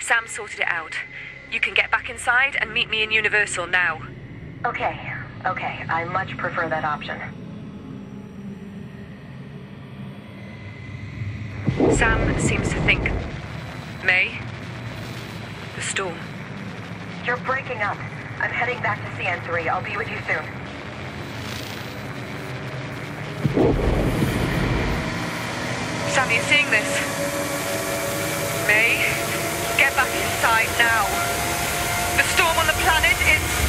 Sam sorted it out. You can get back inside and meet me in Universal now. Okay. I much prefer that option. Sam seems to think... May? The storm. You're breaking up. I'm heading back to CN3. I'll be with you soon. Sam, you seeing this? May? Get back inside now. The storm on the planet is...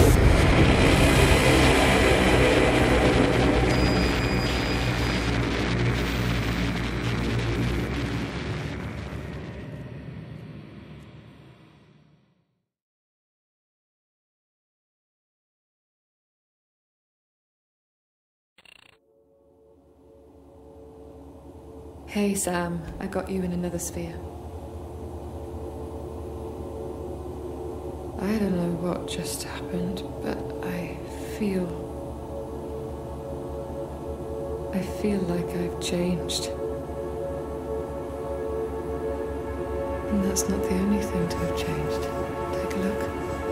Hey Sam, I got you in another sphere. I don't know what just happened, but I feel like I've changed. And that's not the only thing to have changed. Take a look.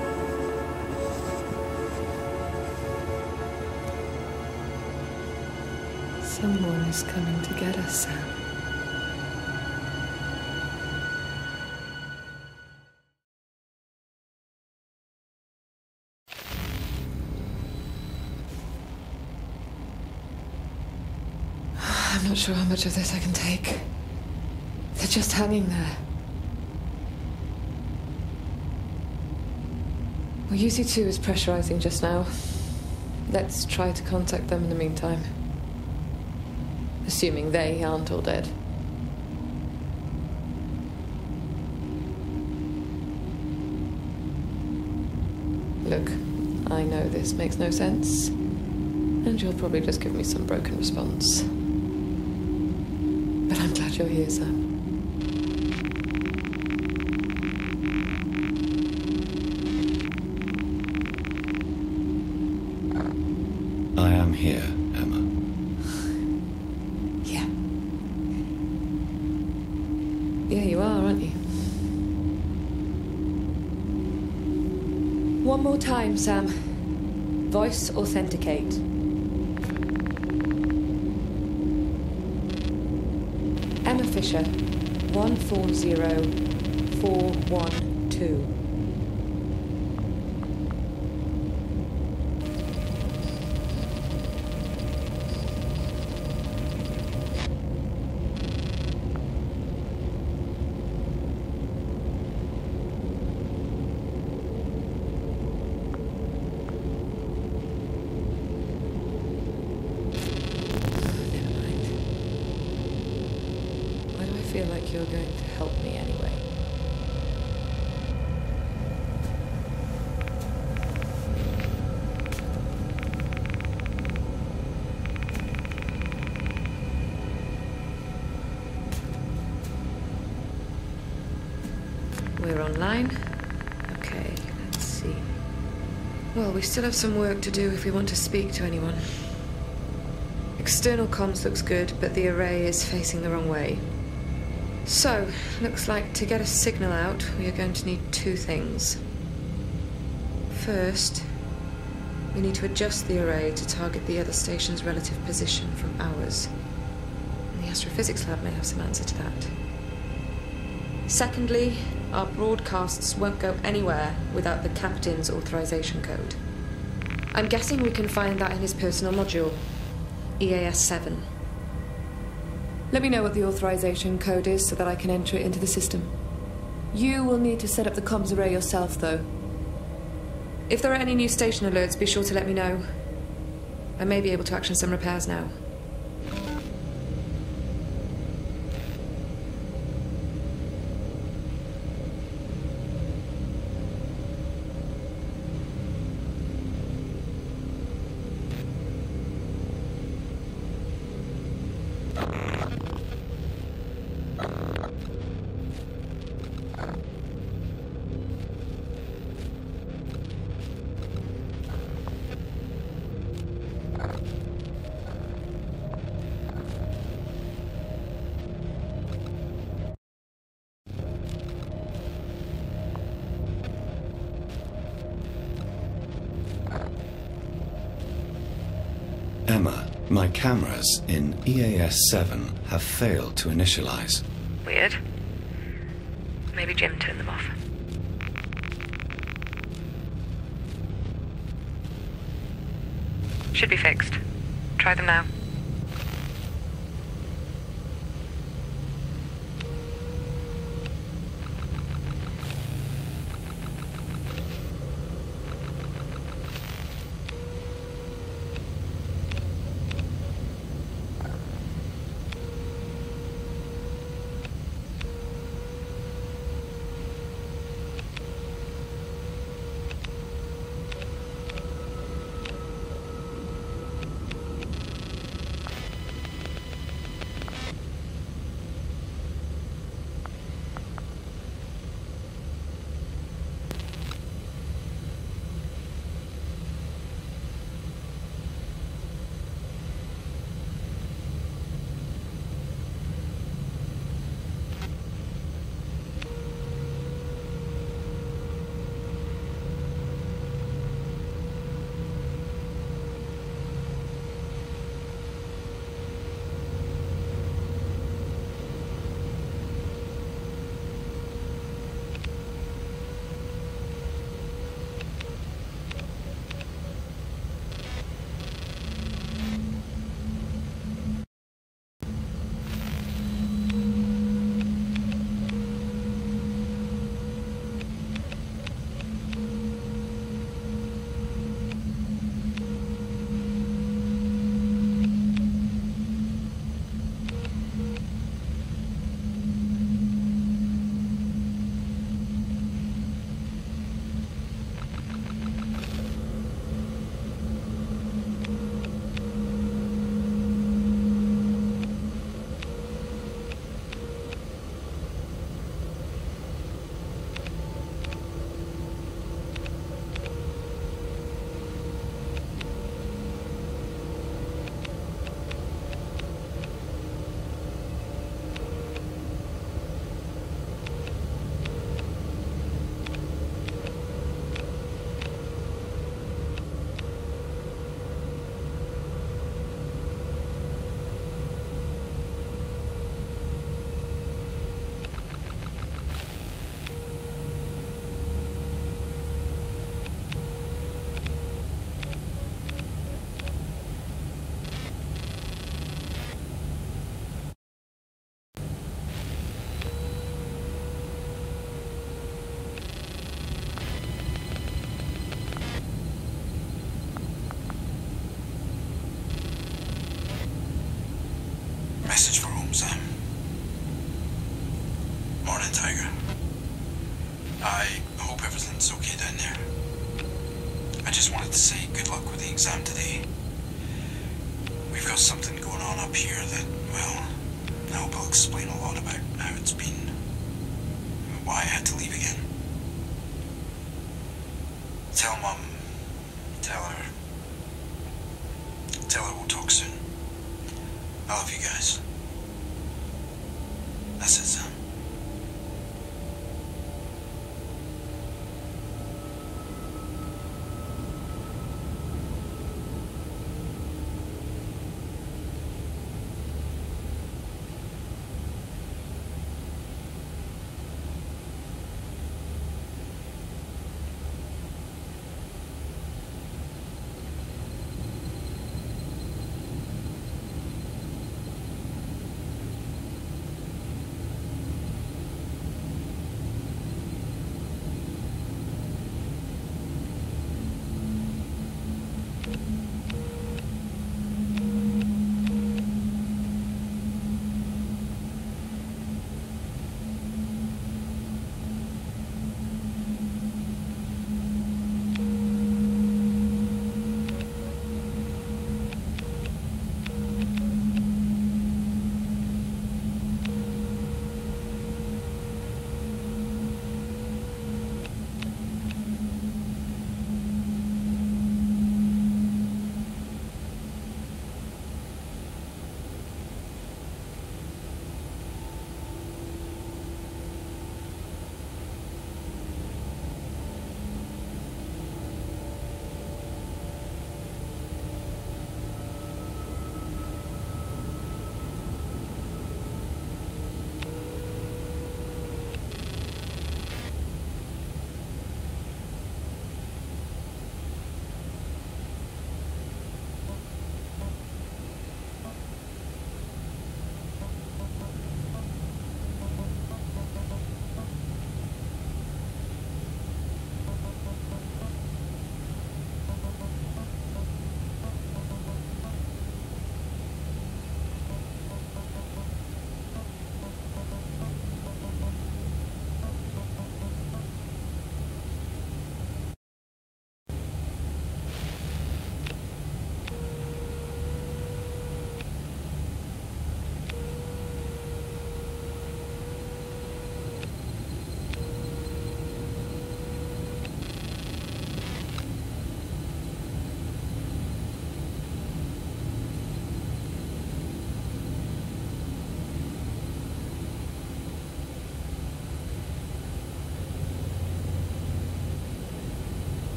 Someone is coming to get us, Sam. I'm not sure how much of this I can take. They're just hanging there. Well, UC2 is pressurizing just now. Let's try to contact them in the meantime. Assuming they aren't all dead. Look, I know this makes no sense. And you'll probably just give me some broken response. But I'm glad you're here, Sam. I am here, Emma. Yeah. Yeah, you are, aren't you? One more time, Sam. Voice authenticate. Emma Fisher, 140412. I feel like you're going to help me anyway. We're online. Okay, let's see. Well, we still have some work to do if we want to speak to anyone. External comms looks good, but the array is facing the wrong way. So, looks like to get a signal out, we are going to need two things. First, we need to adjust the array to target the other station's relative position from ours. And the astrophysics lab may have some answer to that. Secondly, our broadcasts won't go anywhere without the captain's authorization code. I'm guessing we can find that in his personal module, EAS-7. Let me know what the authorization code is so that I can enter it into the system. You will need to set up the comms array yourself, though. If there are any new station alerts, be sure to let me know. I may be able to action some repairs now. Emma, my cameras in EAS-7 have failed to initialize. Weird. Maybe Jim turned them off. Should be fixed. Try them now. Message for home, Sam. Morning, Tiger. I hope everything's okay down there. I just wanted to say good luck with the exam today. We've got something going on up here that, well, I hope I'll explain a lot about how it's been, why I had to leave again. Tell Mum, tell her we'll talk soon. I love you guys. That's it, Sam.